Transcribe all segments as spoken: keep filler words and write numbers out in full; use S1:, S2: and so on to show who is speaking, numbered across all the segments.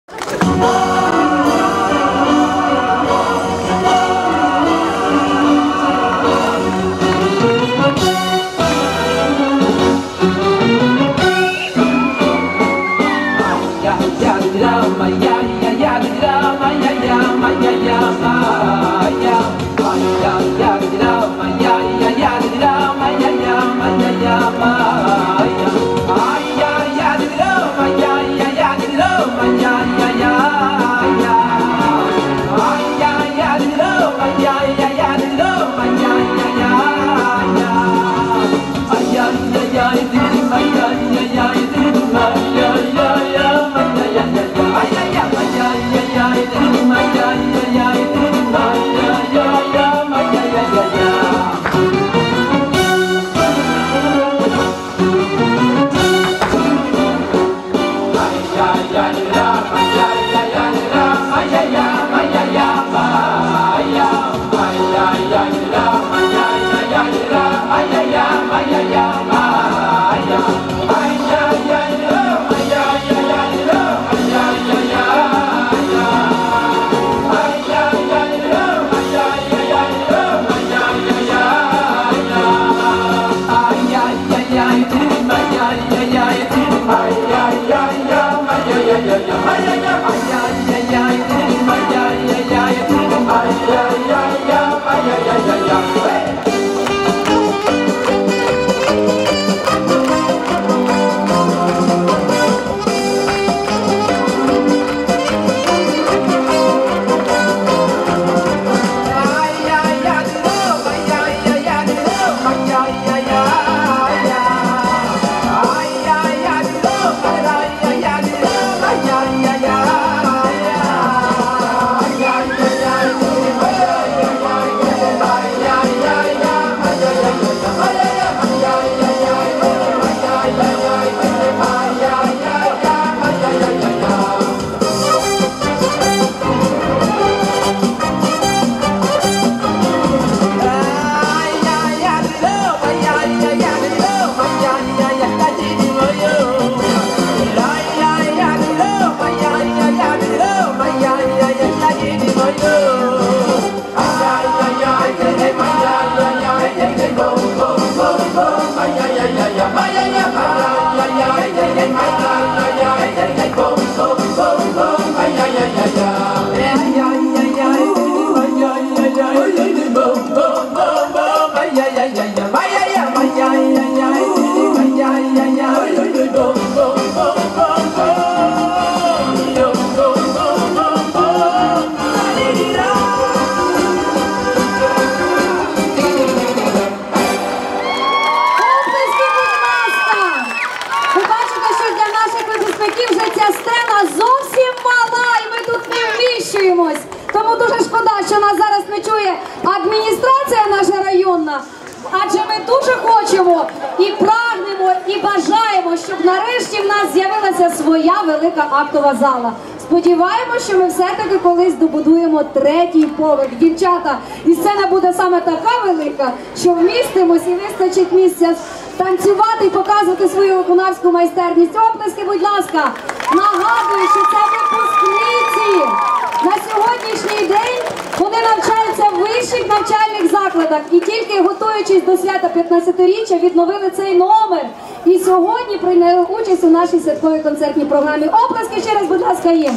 S1: Тому дуже шкода, що нас зараз не чує адміністрація наша районна, адже ми дуже хочемо і прагнемо, і бажаємо, щоб нарешті в нас з'явилася своя велика актова зала. Сподіваємося, що ми все-таки колись добудуємо третій поверх. Дівчата, і сцена буде саме така велика, що вмістимось і вистачить місця танцювати і показувати свою виконавську майстерність. Оплески, будь ласка. Нагадую, що це випускниці. На сьогоднішній день вони навчаються в вищих навчальних закладах і тільки готуючись до свята п'ятнадцятиріччя відновили цей номер. І сьогодні прийняли участь у нашій святковій концертній програмі. Оплески ще раз, будь ласка, їм.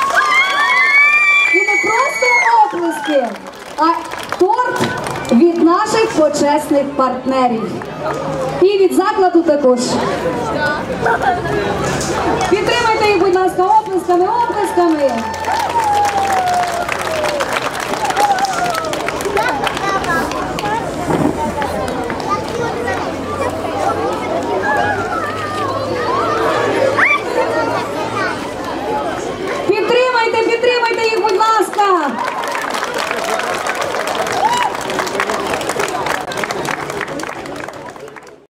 S1: І не просто оплески, а торт від наших почесних партнерів. І від закладу також. Підтримайте їх, будь ласка, оплесками, оплесками.